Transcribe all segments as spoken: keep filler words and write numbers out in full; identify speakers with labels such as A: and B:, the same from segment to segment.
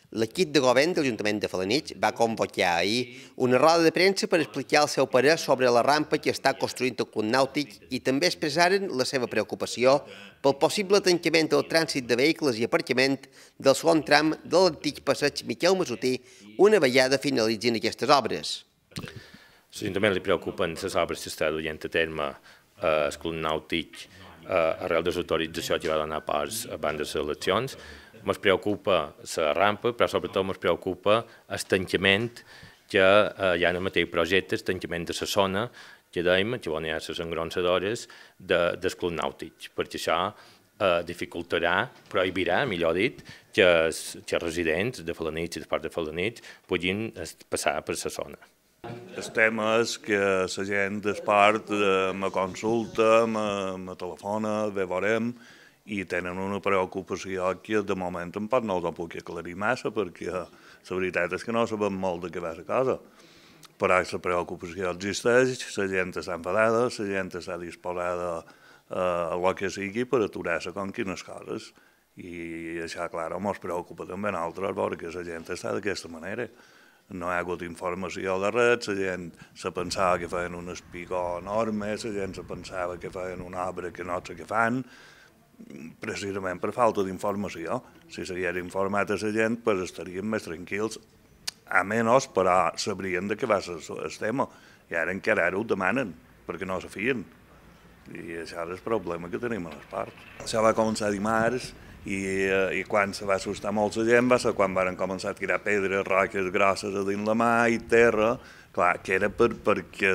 A: L'equip de govern de l'Ajuntament de Felanitx va convocar ahir una roda de premsa per explicar el seu parer sobre la rampa que està construint el Club Nàutic i també expressaren la seva preocupació pel possible tancament del trànsit de vehicles i aparcament del segon tram de l'antic passeig Miquel Masutí una vegada finalitzin aquestes obres.
B: L'Ajuntament li preocupen les obres que està duent a terme al Club Nàutic arrel de l'autorització que va donar pas abans de les eleccions. Ens preocupa la rampa, però sobretot ens preocupa el tancament que hi ha en el mateix projecte, el tancament de la zona que dèiem, que on hi ha les engronsadores del Club Nàutic, perquè això dificultarà, prohibirà, millor dit, que els residents de Felanitx i del Parc de Felanitx puguin passar per la zona.
C: El tema és que la gent del parc me consulta, me telefona, bé veurem, i tenen una preocupació que de moment tampoc no ho puc aclarir massa perquè la veritat és que no sabem molt de què va la cosa. Però la preocupació existeix, la gent està enfadada, la gent està disposada a el que sigui per aturar-se com quines coses. I això, clar, ens preocupa també a nosaltres perquè la gent està d'aquesta manera. No hi ha hagut informació de res, la gent se pensava que feien un espigó enorme, la gent se pensava que feien una obra que no sé què fan, precisament per falta d'informació. Si s'hagués informat a la gent, doncs estaríem més tranquils, a menys, però sabrien de què va el tema. I ara encara ara ho demanen, perquè no se fien. I això és el problema que tenim a les parts. Això va començar dimarts, i quan se va assustar molt la gent va ser quan van començar a tirar pedres, roques grosses a dins la mà i terra, clar, que era perquè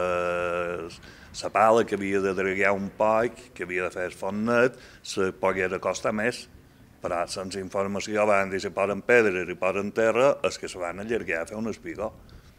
C: la pala que havia de dragar un poc, que havia de fer el fons net, se pogués acostar més. Però sense informació van dir si posen pedres i posen terra, és que se van allargar a fer un espigó.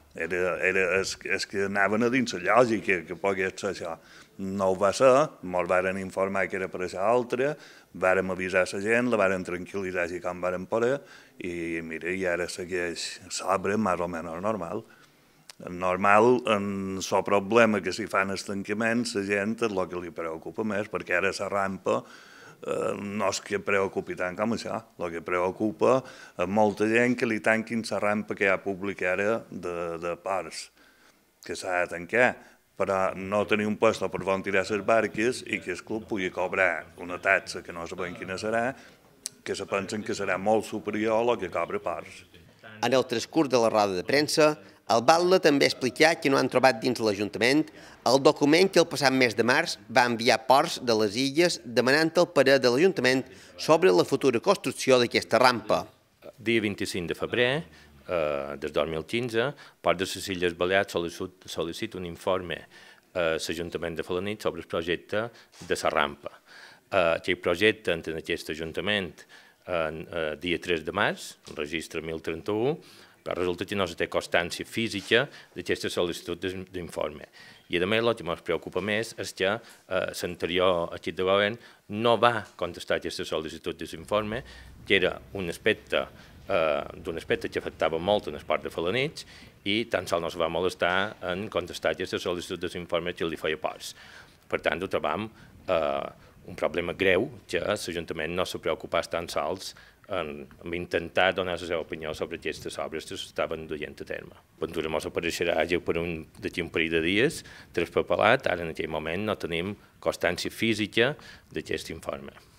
C: És que anaven a dins la lògica que pogués ser això. No ho va ser, ens varen informar que era per això altre, vàrem avisar la gent, la varen tranquil·litzar així com vàrem poder, i mira, i ara segueix l'obra més o menys normal. Normal, en el problema que si fan el tancament, la gent és el que li preocupa més, perquè ara la rampa no és que preocupi tant com això. El que preocupa a molta gent que li tanquin la rampa que hi ha pública ara de parcs, que s'ha de tancar, però no tenir un lloc per on tirar les barques i que el club pugui cobrar una taxa que no sabem quina serà, que se pensen que serà molt superior al que cobra parcs.
A: En el transcurs de la roda de premsa, el batlle també explicar que no han trobat dins l'Ajuntament el document que el passat mes de març va enviar Ports de les Illes demanant el parer de l'Ajuntament sobre la futura construcció d'aquesta rampa.
B: Dia vint-i-cinc de febrer del dos mil quinze, Ports de les Illes Balears sol·licita un informe a l'Ajuntament de Felanitx sobre el projecte de la rampa. Aquell projecte en aquest Ajuntament dia tres de març, el registre mil trenta-u, però resulta que no se té constància física d'aquesta sol·licitud d'informe. I a més el que ens preocupa més és que l'anterior equip de govern no va contestar aquesta sol·licitud d'informe, que era un aspecte d'un aspecte que afectava molt en el Parc de Felanitx i tan sols no es va molestar en contestar aquesta sol·licitud d'informe que li feia Ports. Per tant, ho trobam un problema greu que l'Ajuntament no se preocupés tan sols en intentar donar la seva opinió sobre aquestes obres que s'estaven duent a terme. Ventura ens apareixerà ja d'aquí un parell de dies, traspapelat, ara en aquell moment no tenim constància física d'aquest informe.